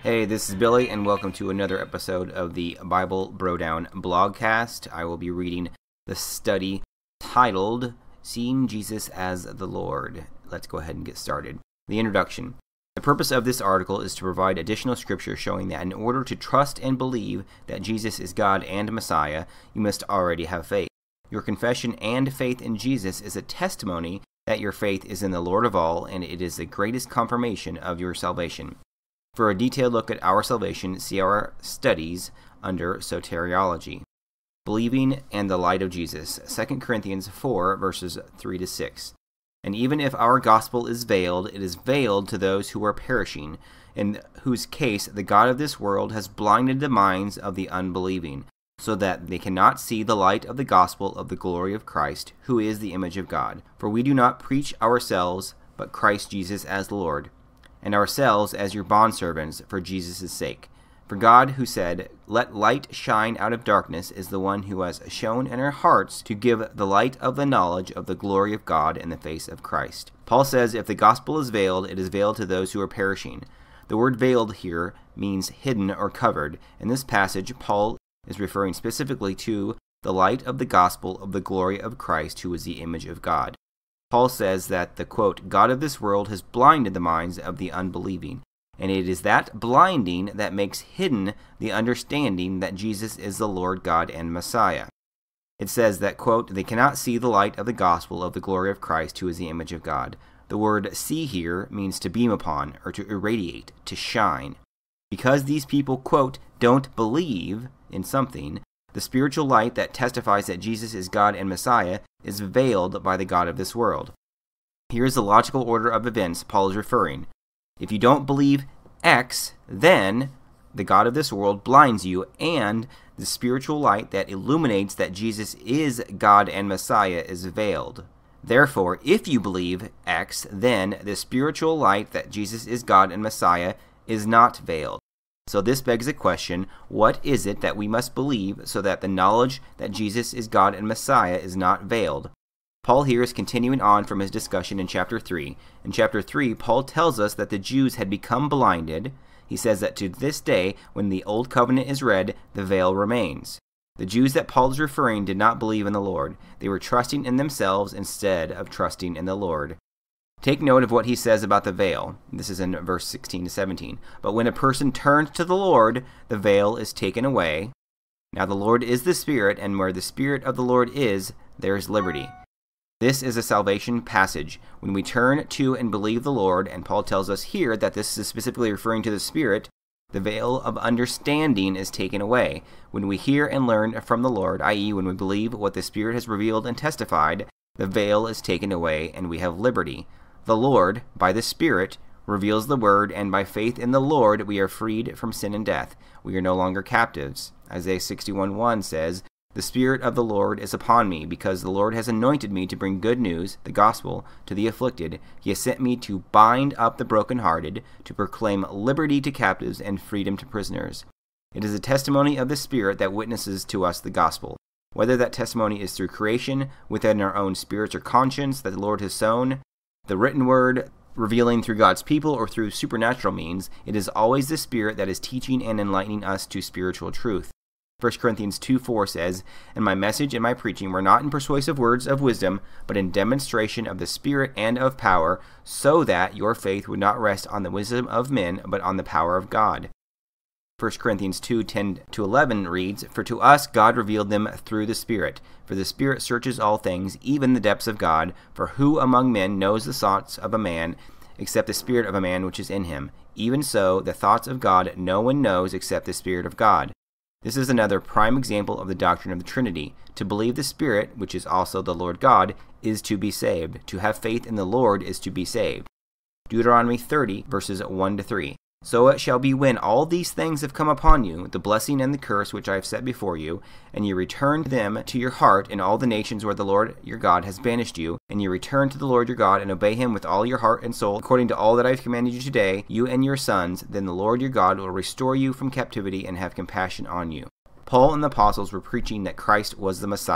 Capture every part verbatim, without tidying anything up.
Hey, this is Billy, and welcome to another episode of the Bible Brodown blogcast. I will be reading the study titled, Seeing Jesus as the Lord. Let's go ahead and get started. The introduction. The purpose of this article is to provide additional scripture showing that in order to trust and believe that Jesus is God and Messiah, you must already have faith. Your confession and faith in Jesus is a testimony that your faith is in the Lord of all, and it is the greatest confirmation of your salvation. For a detailed look at our salvation, see our studies under Soteriology. Believing and the light of Jesus, Second Corinthians four, verses three to six. And even if our gospel is veiled, it is veiled to those who are perishing, in whose case the God of this world has blinded the minds of the unbelieving, so that they cannot see the light of the gospel of the glory of Christ, who is the image of God. For we do not preach ourselves, but Christ Jesus as Lord, and ourselves as your bondservants for Jesus' sake. For God, who said, "Let light shine out of darkness," is the one who has shown in our hearts to give the light of the knowledge of the glory of God in the face of Christ. Paul says, if the gospel is veiled, it is veiled to those who are perishing. The word veiled here means hidden or covered. In this passage, Paul is referring specifically to the light of the gospel of the glory of Christ, who is the image of God. Paul says that the, quote, God of this world has blinded the minds of the unbelieving, and it is that blinding that makes hidden the understanding that Jesus is the Lord God and Messiah. It says that, quote, they cannot see the light of the gospel of the glory of Christ, who is the image of God. The word see here means to beam upon, or to irradiate, to shine. Because these people, quote, don't believe in something, the spiritual light that testifies that Jesus is God and Messiah is veiled by the God of this world. Here is the logical order of events Paul is referring. If you don't believe X, then the God of this world blinds you, and the spiritual light that illuminates that Jesus is God and Messiah is veiled. Therefore, if you believe X, then the spiritual light that Jesus is God and Messiah is not veiled. So this begs the question, what is it that we must believe so that the knowledge that Jesus is God and Messiah is not veiled? Paul here is continuing on from his discussion in chapter three. In chapter three, Paul tells us that the Jews had become blinded. He says that to this day, when the Old Covenant is read, the veil remains. The Jews that Paul is referring did not believe in the Lord. They were trusting in themselves instead of trusting in the Lord. Take note of what he says about the veil. This is in verse sixteen to seventeen. But when a person turns to the Lord, the veil is taken away. Now the Lord is the Spirit, and where the Spirit of the Lord is, there is liberty. This is a salvation passage. When we turn to and believe the Lord, and Paul tells us here that this is specifically referring to the Spirit, the veil of understanding is taken away. When we hear and learn from the Lord, that is, when we believe what the Spirit has revealed and testified, the veil is taken away, and we have liberty. The Lord, by the Spirit, reveals the Word, and by faith in the Lord we are freed from sin and death. We are no longer captives. Isaiah sixty-one one says, "The Spirit of the Lord is upon me, because the Lord has anointed me to bring good news, the gospel, to the afflicted. He has sent me to bind up the brokenhearted, to proclaim liberty to captives and freedom to prisoners." It is a testimony of the Spirit that witnesses to us the gospel. Whether that testimony is through creation, within our own spirits or conscience that the Lord has sown, the written word revealing through God's people, or through supernatural means, it is always the Spirit that is teaching and enlightening us to spiritual truth. First Corinthians two four says, "And my message and my preaching were not in persuasive words of wisdom, but in demonstration of the Spirit and of power, so that your faith would not rest on the wisdom of men, but on the power of God." First Corinthians two ten to eleven reads, "For to us God revealed them through the Spirit. For the Spirit searches all things, even the depths of God. For who among men knows the thoughts of a man, except the spirit of a man which is in him? Even so, the thoughts of God no one knows except the Spirit of God." This is another prime example of the doctrine of the Trinity. To believe the Spirit, which is also the Lord God, is to be saved. To have faith in the Lord is to be saved. Deuteronomy thirty, verses one to three. "So it shall be when all these things have come upon you, the blessing and the curse which I have set before you, and you return them to your heart in all the nations where the Lord your God has banished you, and you return to the Lord your God and obey him with all your heart and soul, according to all that I have commanded you today, you and your sons, then the Lord your God will restore you from captivity and have compassion on you." Paul and the apostles were preaching that Christ was the Messiah.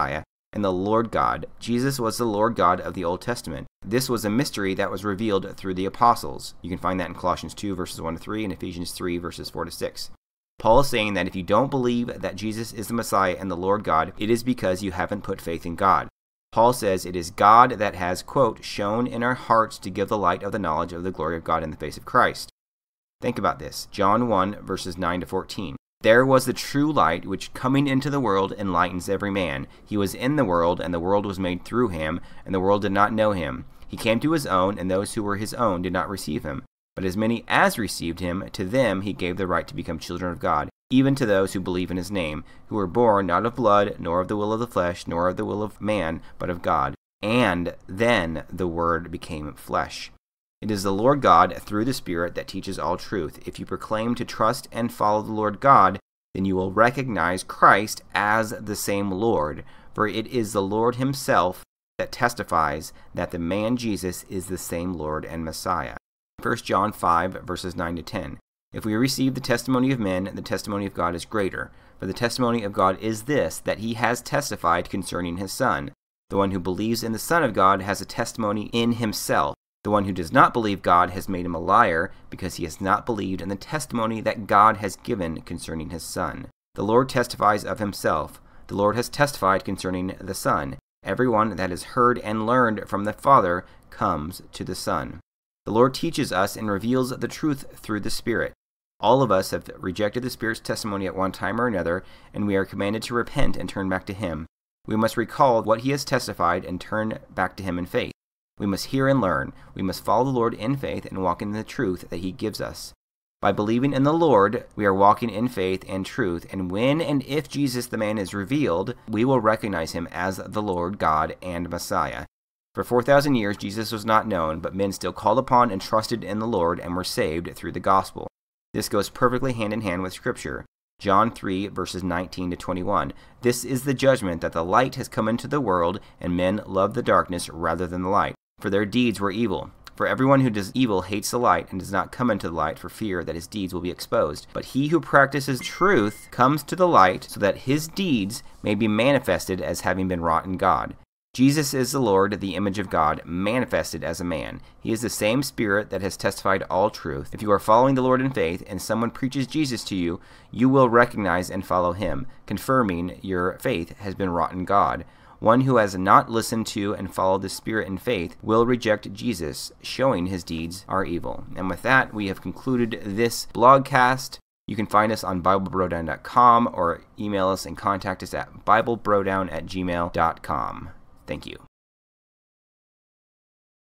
and the Lord God. Jesus was the Lord God of the Old Testament. This was a mystery that was revealed through the apostles. You can find that in Colossians two, verses one to three, and Ephesians three, verses four to six. Paul is saying that if you don't believe that Jesus is the Messiah and the Lord God, it is because you haven't put faith in God. Paul says it is God that has, quote, shown in our hearts to give the light of the knowledge of the glory of God in the face of Christ. Think about this. John one, verses nine to fourteen. There was the true light, which coming into the world enlightens every man. He was in the world, and the world was made through him, and the world did not know him. He came to his own, and those who were his own did not receive him. But as many as received him, to them he gave the right to become children of God, even to those who believe in his name, who were born not of blood, nor of the will of the flesh, nor of the will of man, but of God. And then the Word became flesh. It is the Lord God, through the Spirit, that teaches all truth. If you proclaim to trust and follow the Lord God, then you will recognize Christ as the same Lord, for it is the Lord himself that testifies that the man Jesus is the same Lord and Messiah. First John five, verses nine to ten. If we receive the testimony of men, the testimony of God is greater. For the testimony of God is this, that he has testified concerning his Son. The one who believes in the Son of God has a testimony in himself. The one who does not believe God has made him a liar, because he has not believed in the testimony that God has given concerning his Son. The Lord testifies of himself. The Lord has testified concerning the Son. Everyone that has heard and learned from the Father comes to the Son. The Lord teaches us and reveals the truth through the Spirit. All of us have rejected the Spirit's testimony at one time or another, and we are commanded to repent and turn back to him. We must recall what he has testified and turn back to him in faith. We must hear and learn. We must follow the Lord in faith and walk in the truth that he gives us. By believing in the Lord, we are walking in faith and truth, and when and if Jesus the man is revealed, we will recognize him as the Lord God and Messiah. For four thousand years, Jesus was not known, but men still called upon and trusted in the Lord and were saved through the gospel. This goes perfectly hand in hand with Scripture. John three, verses nineteen to twenty-one. This is the judgment, that the light has come into the world, and men love the darkness rather than the light, for their deeds were evil. For everyone who does evil hates the light, and does not come into the light for fear that his deeds will be exposed. But he who practices truth comes to the light, so that his deeds may be manifested as having been wrought in God. Jesus is the Lord, the image of God, manifested as a man. He is the same Spirit that has testified all truth. If you are following the Lord in faith, and someone preaches Jesus to you, you will recognize and follow him, confirming your faith has been wrought in God. One who has not listened to and followed the Spirit in faith will reject Jesus, showing his deeds are evil. And with that, we have concluded this blogcast. You can find us on Bible Brodown dot com or email us and contact us at Bible Brodown at gmail dot com. Thank you.